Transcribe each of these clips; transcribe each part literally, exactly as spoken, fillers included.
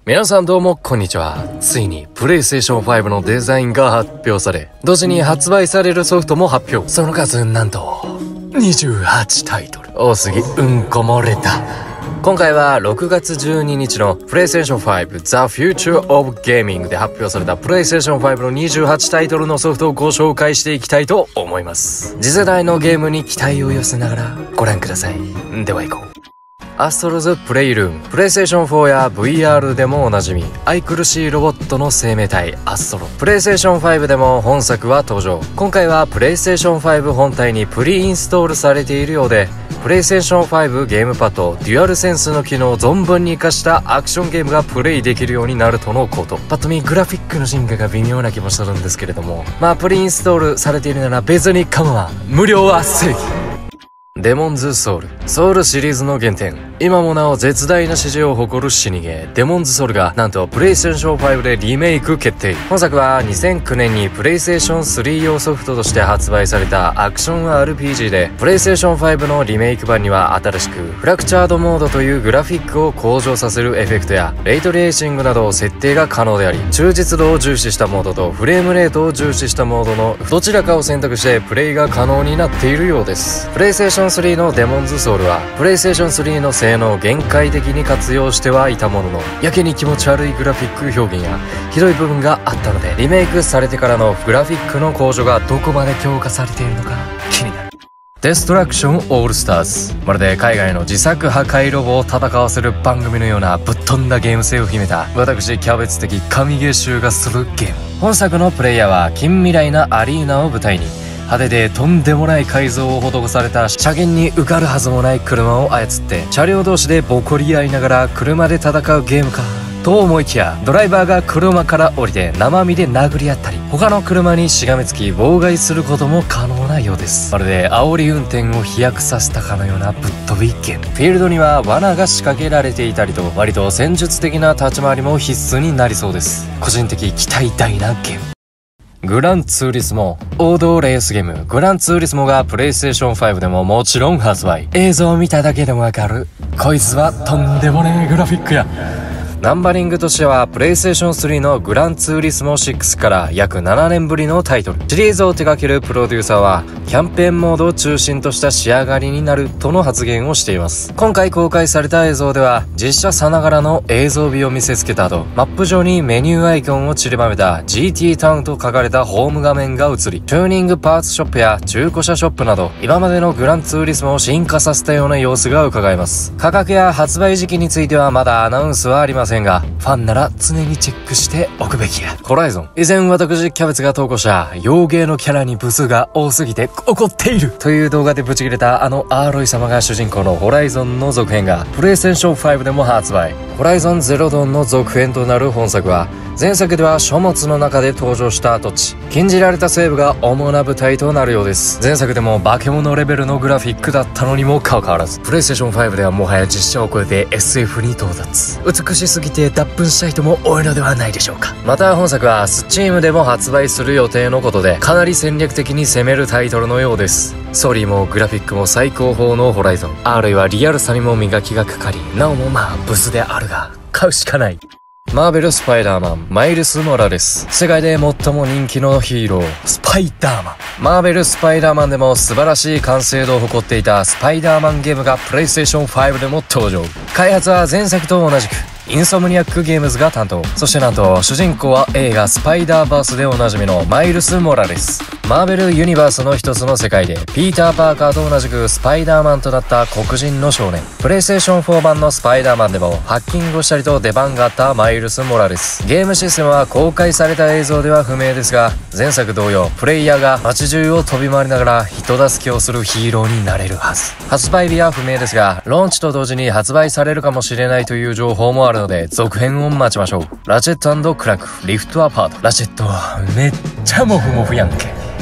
皆さんどうもこんにちは。ついにプレイステーションファイブのデザインが発表され、同時に発売されるソフトも発表。その数なんとにじゅうはちタイトル。多すぎうんこ漏れた。今回はろくがつじゅうににちのプレイステーションファイブ The Future of Gaming で発表されたプレイステーションファイブのにじゅうはちタイトルのソフトをご紹介していきたいと思います。次世代のゲームに期待を寄せながらご覧ください。では行こう。アストロズプレイルーム。プレイステーションフォーや ブイアール でもおなじみ、愛くるしいロボットの生命体アストロ。プレイステーションファイブでも本作は登場。今回はプレイステーションファイブ本体にプリインストールされているようで、プレイステーションファイブゲームパッドデュアルセンスの機能を存分に活かしたアクションゲームがプレイできるようになるとのこと。パッと見グラフィックの進化が微妙な気もするんですけれども、まあプリインストールされているなら別に構わん。無料は正義。デモンズソウル。ソウルシリーズの原点。今もなお絶大な支持を誇る死にゲーデモンズソウルがなんとプレイステーションファイブでリメイク決定。本作はにせんきゅうねんにプレイステーションスリー用ソフトとして発売されたアクション アールピージー で、プレイステーションファイブのリメイク版には新しくフラクチャードモードというグラフィックを向上させるエフェクトやレイトレーシングなど設定が可能であり、忠実度を重視したモードとフレームレートを重視したモードのどちらかを選択してプレイが可能になっているようです。プレイステーションスリーのデモンズソウルはプレイステーションスリーの性能を限界的に活用してはいたものの、やけに気持ち悪いグラフィック表現やひどい部分があったので、リメイクされてからのグラフィックの向上がどこまで強化されているのか気になる。デストラクションオールスターズ。まるで海外の自作破壊ロボを戦わせる番組のようなぶっ飛んだゲーム性を秘めた、私キャベツ的神ゲー集がするゲーム。本作のプレイヤーは近未来なアリーナを舞台に、派手でとんでもない改造を施された車舷に受かるはずもない車を操って車両同士でボコり合いながら車で戦うゲームかと思いきや、ドライバーが車から降りて生身で殴り合ったり、他の車にしがみつき妨害することも可能なようです。まるで煽り運転を飛躍させたかのようなぶっ飛びゲーム。フィールドには罠が仕掛けられていたりと、割と戦術的な立ち回りも必須になりそうです。個人的期待大なゲーム。グランツーリスモ。王道レースゲームグランツーリスモがプレイステーションファイブでももちろん発売。映像を見ただけでもわかる、こいつはとんでもねえグラフィックや。ナンバリングとしてはプレイステーションスリーのグランツーリスモシックスから約ななねんぶりのタイトル。シリーズを手掛けるプロデューサーはキャンペーンモードを中心とした仕上がりになるとの発言をしています。今回公開された映像では実写さながらの映像美を見せつけた後、マップ上にメニューアイコンを散りばめた ジーティー タウンと書かれたホーム画面が映り、チューニングパーツショップや中古車ショップなど今までのグランツーリスモを進化させたような様子が伺えます。価格や発売時期についてはまだアナウンスはありませんが、ファンなら常にチェックしておくべきや。ホライゾン。以前私キャベツが投稿した洋芸のキャラにブスが多すぎて怒っているという動画でブチ切れたあのアーロイ様が主人公のホライゾンの続編がプレイステーションファイブでも発売。ホライゾンゼロドンの続編となる本作は、前作では書物の中で登場した土地、禁じられた西部が主な舞台となるようです。前作でも化け物レベルのグラフィックだったのにもかかわらず、プレイステーションファイブではもはや実写を超えて エスエフ に到達。美しすぎて脱粉した人も多いのではないでしょうか。また本作は Steam でも発売する予定のことで、かなり戦略的に攻めるタイトルのようです。ストーリーもグラフィックも最高峰のホライゾン。あるいはリアルさにも磨きがかかり、なおもまあブスであるが買うしかない。マーベルスパイダーマンマイルス・モラレス。世界で最も人気のヒーロースパイダーマン。マーベルスパイダーマンでも素晴らしい完成度を誇っていたスパイダーマンゲームがプレイステーションファイブでも登場。開発は前作と同じくインソムニアックゲームズが担当。そしてなんと主人公は映画スパイダーバースでおなじみのマイルス・モラレス。マーベルユニバースの一つの世界でピーター・パーカーと同じくスパイダーマンとなった黒人の少年。プレイステーションフォー版のスパイダーマンでもハッキングをしたりと出番があったマイルス・モラレス。ゲームシステムは公開された映像では不明ですが、前作同様プレイヤーが街中を飛び回りながら人助けをするヒーローになれるはず。発売日は不明ですが、ローンチと同時に発売されるかもしれないという情報もあるので続編を待ちましょう。ラチェット&クランクリフトアパート。ラチェットめっちゃモフモフやんけ。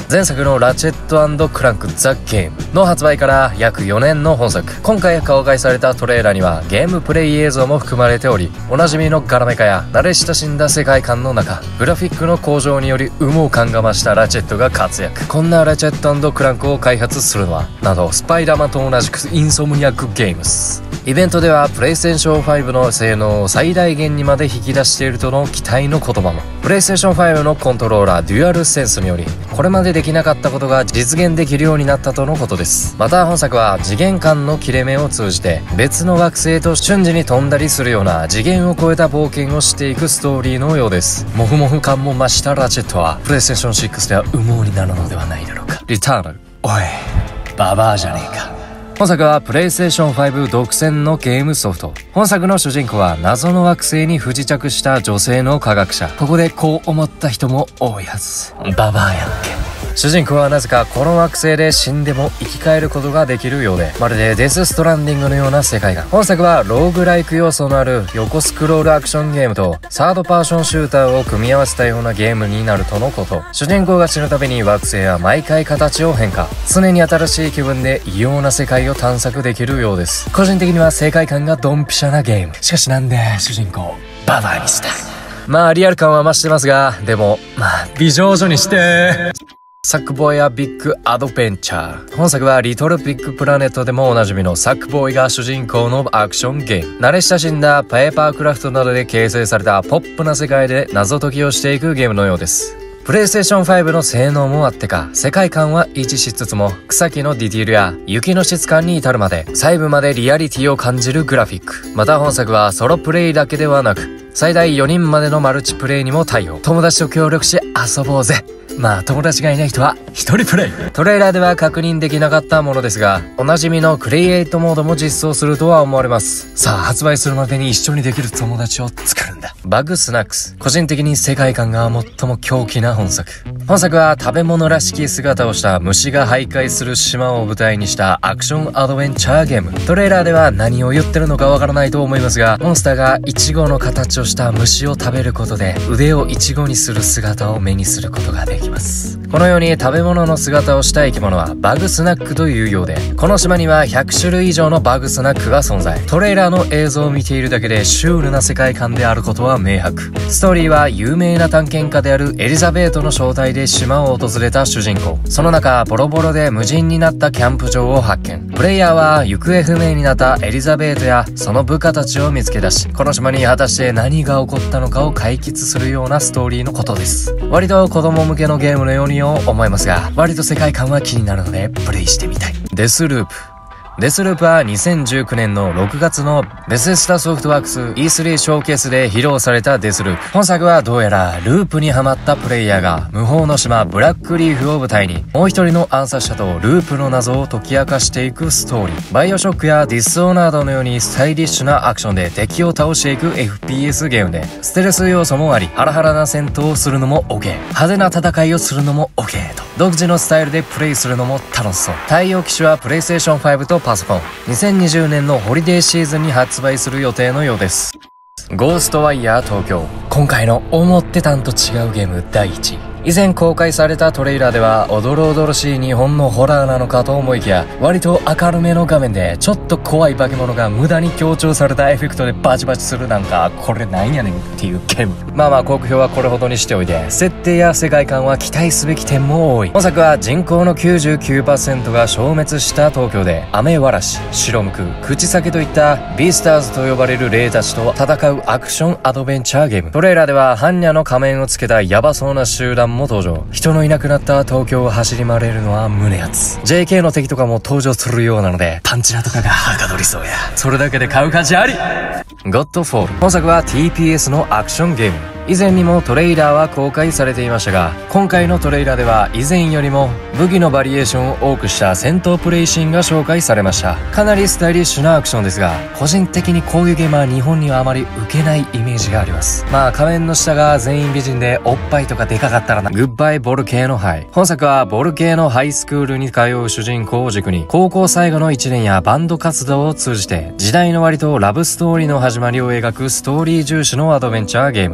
前作のラチェット&クランクザ・ゲームの発売から約よねんの本作。今回公開されたトレーラーにはゲームプレイ映像も含まれており、おなじみのガラメカや慣れ親しんだ世界観の中、グラフィックの向上により羽毛感が増したラチェットが活躍。こんなラチェット&クランクを開発するのは、などスパイダーマンと同じくインソムニアックゲームス。イベントではプレイステーションファイブの性能を最大限にまで引き出しているとの期待の言葉も。プレイステーションファイブのコントローラーデュアルセンスにより、これまでできなかったことが実現できるようになったとのことです。また本作は次元間の切れ目を通じて別の惑星と瞬時に飛んだりするような次元を超えた冒険をしていくストーリーのようです。モフモフ感も増したラチェットはプレイステーションシックスでは羽毛になるのではないだろうか。リターナル、おいババアじゃねえか。本作はプレイステーションファイブ独占のゲームソフト。本作の主人公は謎の惑星に不時着した女性の科学者。ここでこう思った人も多いはず。ババアやんけ。主人公はなぜかこの惑星で死んでも生き返ることができるようで、まるでデスストランディングのような世界観。本作はローグライク要素のある横スクロールアクションゲームとサードパーションシューターを組み合わせたようなゲームになるとのこと。主人公が死ぬたびに惑星は毎回形を変化。常に新しい気分で異様な世界を探索できるようです。個人的には世界観がドンピシャなゲーム。しかしなんで主人公ババアにした？まあリアル感は増してますが、でもまあ美少女にしてサックボーイやビッグアドベンチャー。本作はリトルビッグプラネットでもおなじみのサックボーイが主人公のアクションゲーム。慣れ親しんだペーパークラフトなどで形成されたポップな世界で謎解きをしていくゲームのようです。プレイステーションファイブの性能もあってか、世界観は維持しつつも、草木のディティールや雪の質感に至るまで、細部までリアリティを感じるグラフィック。また本作はソロプレイだけではなく、最大よにんまでのマルチプレイにも対応。友達と協力し遊ぼうぜ。まあ友達がいない人は一人プレイ。トレーラーでは確認できなかったものですが、おなじみのクリエイトモードも実装するとは思われます。さあ発売するまでに一緒にできる友達を作るんだ。バグスナックス。個人的に世界観が最も狂気な本作。本作は食べ物らしき姿をした虫が徘徊する島を舞台にしたアクションアドベンチャーゲーム。トレーラーでは何を言ってるのかわからないと思いますが、モンスターがイチゴの形をした虫を食べることで腕をイチゴにする姿を目にすることができます。このように食べ物の姿をした生き物はバグスナックというようで、この島にはひゃくしゅるい以上のバグスナックが存在。トレーラーの映像を見ているだけでシュールな世界観であることは明白。ストーリーは有名な探検家であるエリザベートの招待で島を訪れた主人公。その中ボロボロで無人になったキャンプ場を発見。プレイヤーは行方不明になったエリザベートやその部下たちを見つけ出し、この島に果たして何が起こったのかを解決するようなストーリーのことです。割と子供向けのゲームのように思いますが、割と世界観は気になるのでプレイしてみたい。デスループ。デスループはにせんじゅうきゅうねんのろくがつのベセスタソフトワークス イースリー ショーケースで披露されたデスループ。本作はどうやらループにハマったプレイヤーが無法の島ブラックリーフを舞台にもう一人の暗殺者とループの謎を解き明かしていくストーリー。バイオショックやディスオーナードのようにスタイリッシュなアクションで敵を倒していく エフピーエス ゲームで、ステルス要素もあり、ハラハラな戦闘をするのも OK、 派手な戦いをするのも OK と独自のスタイルでプレイするのも楽しそう。対応機種はプレイステーションファイブとパソコン。にせんにじゅうねんのホリデーシーズンに発売する予定のようです。ゴーストワイヤー東京。今回の思ってたんと違うゲームだいいちい。以前公開されたトレーラーではおどろおどろしい日本のホラーなのかと思いきや、割と明るめの画面でちょっと怖い化け物が無駄に強調されたエフェクトでバチバチする、なんかこれなんやねんっていうゲーム。まあまあ好評はこれほどにしておいて、設定や世界観は期待すべき点も多い。本作は人口の きゅうじゅうきゅうパーセント が消滅した東京で、雨わらし、白むく、口裂といったビースターズと呼ばれる霊たちと戦うアクションアドベンチャーゲーム。トレーラーでは般若の仮面をつけたヤバそうな集団も登場。人のいなくなった東京を走り回れるのは胸熱。 ジェーケー の敵とかも登場するようなので、パンチラとかがはかどりそうや。それだけで買う価値あり。ゴッドフォール。本作は ティーピーエス のアクションゲーム。以前にもトレーラーは公開されていましたが、今回のトレーラーでは以前よりも武器のバリエーションを多くした戦闘プレイシーンが紹介されました。かなりスタイリッシュなアクションですが、個人的にこういうゲームは日本にはあまり受けないイメージがあります。まあ仮面の下が全員美人でおっぱいとかでかかったらな。グッバイボルケーノハイ。本作はボルケーノハイスクールに通う主人公を軸に、高校最後のいちねんやバンド活動を通じて時代の終わりとラブストーリーの始まりを描くストーリー重視のアドベンチャーゲーム。登場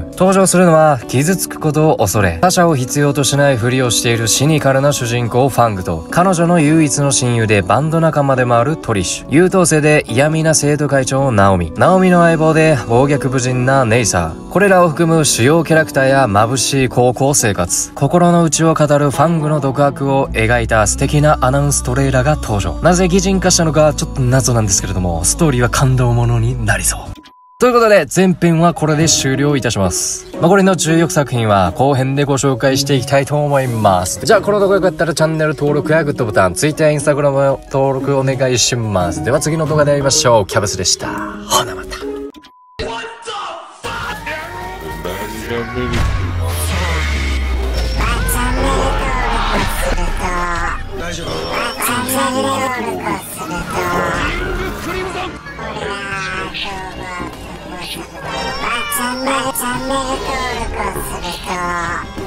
をするのは傷つくことを恐れ他者を必要としないふりをしているシニカルな主人公ファングと彼女の唯一の親友でバンド仲間でもあるトリッシュ、優等生で嫌味な生徒会長ナオミ、ナオミの相棒で暴虐無人なネイサー、これらを含む主要キャラクターや眩しい高校生活、心の内を語るファングの独白を描いた素敵なアナウンストレーラーが登場。なぜ擬人化したのかちょっと謎なんですけれども、ストーリーは感動ものになりそう。ということで前編はこれで終了いたします。残りのじゅうよんさく品は後編でご紹介していきたいと思います。じゃあこの動画よかったらチャンネル登録やグッドボタン、Twitter や Instagram の登録お願いします。では次の動画で会いましょう。キャベツでした。ほなまた。 大丈夫？チャンネル登録をすると